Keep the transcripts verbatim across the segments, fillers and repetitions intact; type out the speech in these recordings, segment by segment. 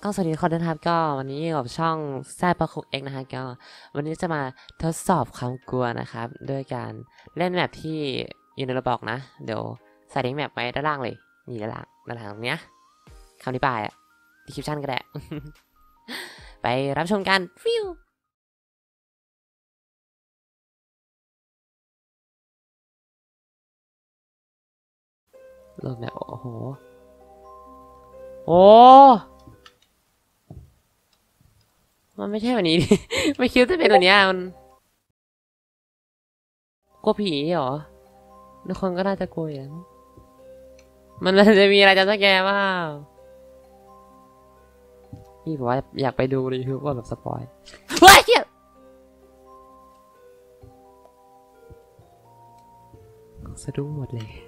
ต้องสวัสดีทุกคนนะครับก็วันนี้กับช่องแซดประคุกเอ็กนะฮะก็วันนี้จะมาทดสอบความกลัวนะครับด้วยการเล่นแมปที่อยู่ในระบอกนะเดี๋ยวใส่ลิงก์แมปไว้ด้านล่างเลยนี่ด้านล่างด้านล่างตรงเนี้ยคำอธิบายอะดีคริปชั่นก็ได้ ไปรับชมกันฟิวโหลดแมปโอ้โหโอ้มันไม่ใช่วันนี้ ไม่คิดว่าจะเป็นวันนี้มันกลัวผีเหรอทุกคนก็น่าจะกลัวอย่างมันจะมีอะไรจะสแกมบ้างพี่บอกว่าอยากไปดูรีวิวว่าแบบสปอยเฮ้ยเฮียสะดุ้งหมดเลย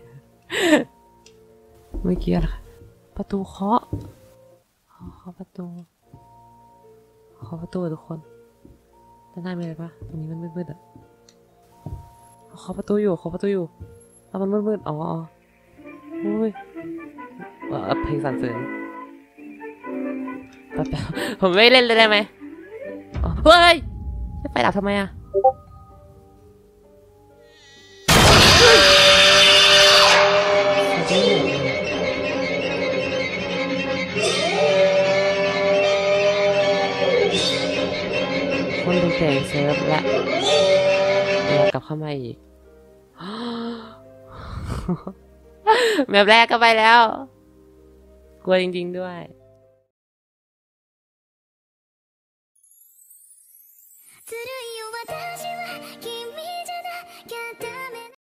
เมื่อกี้อะไรประตูเคาะเคาะประตูเคาะประตูทุกคนด้านหน้ามีอะไรปะตรงนี้มันมืดๆอ่ะเคาะประตูอยู่เคาะประตูอยู่แล้วมันมืดๆอ๋ออุ้ยเพลงสั่นเสริญแป๊บๆผมไม่เล่นเลยได้ไหมเฮ้ยไฟดับทำไมอ่ะคนดูเสียงเซิร์ฟและอยากกลับเข้ามาอีกแบบแรกก็ไปแล้วกลัวจริงๆด้วยずるいよ私